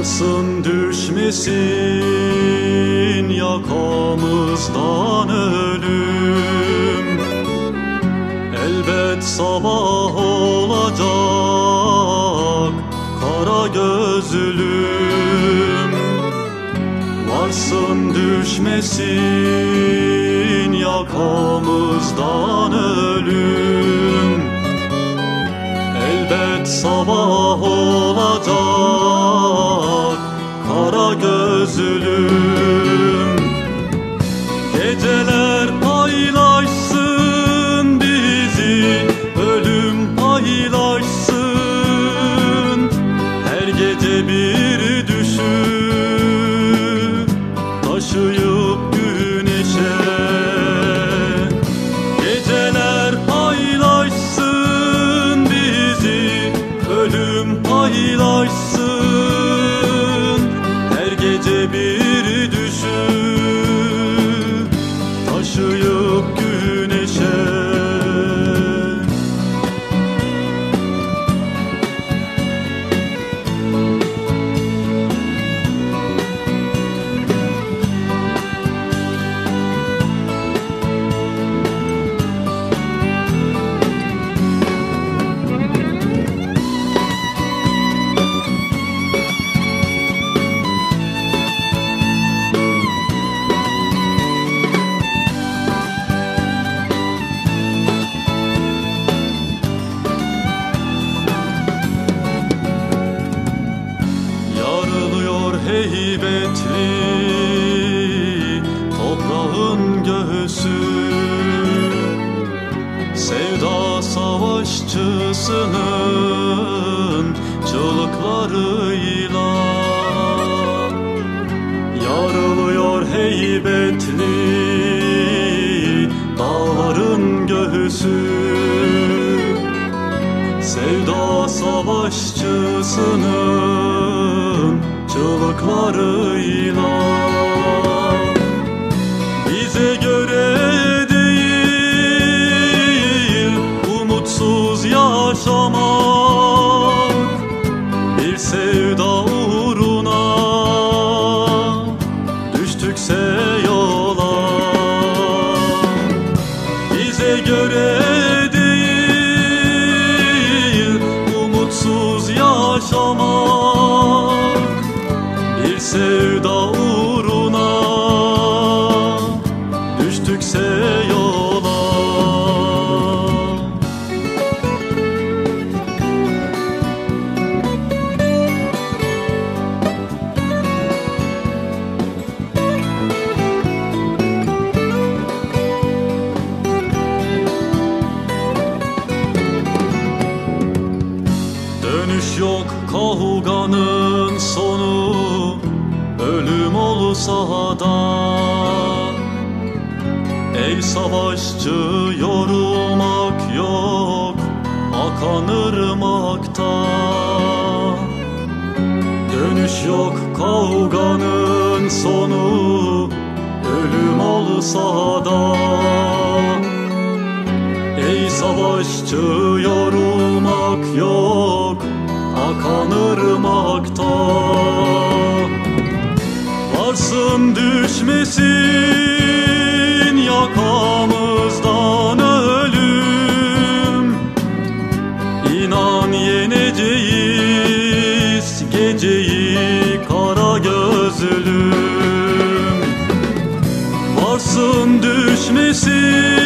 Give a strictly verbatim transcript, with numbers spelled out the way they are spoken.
Varsın düşmesin yakamızdan ölüm. Elbet sabah olacak kara gözlüm. Varsın düşmesin yakamızdan ölüm. Elbet sabah olacak kara gözlüm. Geceler paylaşsın bizi, ölüm paylaşsın. Her gece bir düşü taşıyıp güneşe. Geceler paylaşsın bizi, ölüm paylaşsın. Her gece bir düşü taşıyıp güneşe. Heybetli toprağın göğsü, sevda savaşçısının çığlıklarıyla. Yarılıyor heybetli dağların göğsü, sevda savaşçısının çığlıklarıyla. Bize göre değil umutsuz yaşamak, bir sevda uğruna düştükse yola. Bize göre değil umutsuz yaşamak, bir sevda uğruna düştükse yola. Dönüş yok kavganın sonu, ölüm olsa da. Ey savaşçı yorulmak yok akan ırmakta. Dönüş yok kavganın sonu, ölüm olsa da. Ey savaşçı yorulmak yok akan ırmakta. Varsın düşmesin yakamızdan ölüm. İnan yeneceğiz geceyi kara gözlüm. Varsın düşmesin